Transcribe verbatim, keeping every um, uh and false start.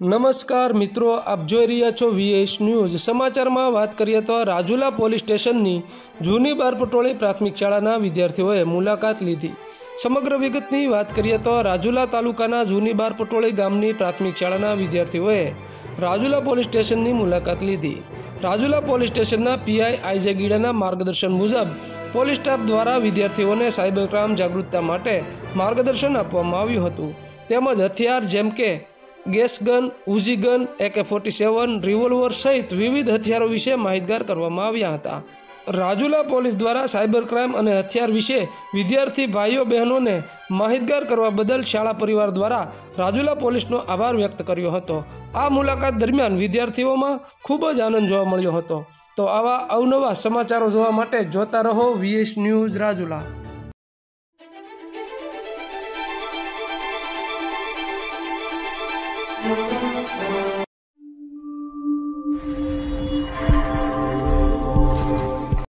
નમસ્કાર મિત્રો, આપ જોઈ રહ્યા છો વીએસ ન્યૂઝ। સમાચારમાં વાત કરીએ તો રાજુલા પોલીસ સ્ટેશનની જૂની બારપટોળી પ્રાથમિક શાળાના વિદ્યાર્થીઓએ મુલાકાત લીધી। સમગ્ર વિગતની વાત કરીએ તો રાજુલા તાલુકાના જૂની બારપટોળી ગામની પ્રાથમિક શાળાના વિદ્યાર્થીઓએ રાજુલા પોલીસ સ્ટેશનની મુલાકાત લીધી। રાજુલા પોલીસ સ્ટેશનના પીઆઈ આઈજે ગીડાના માર્ગદર્શન મુજબ પોલીસ સ્ટાફ દ્વારા વિદ્યાર્થીઓને સાયબર ક્રાઇમ જાગૃતતા માટે માર્ગદર્શન આપવામાં આવ્યું હતું। તેમજ હથિયાર જેમ કે gas gun, Uzi gun, AK forty seven, revolver સહિત વિવિધ હથિયારો વિશે માહિતગાર કરવામાં આવ્યા હતા। રાજુલા પોલીસ દ્વારા સાયબર ક્રાઇમ અને હથિયાર વિશે વિદ્યાર્થી ભાઈઓ બહેનોને માહિતગાર કરવા બદલ શાળા પરિવાર દ્વારા રાજુલા પોલીસનો આભાર વ્યક્ત કર્યો હતો। આ મુલાકાત દરમિયાન વિદ્યાર્થીઓમાં ખૂબ જ આનંદ જોવા મળ્યો હતો। તો આવા અવનવા સમાચારો જોવા માટે જોતા રહો VS news Rajula. Thank you.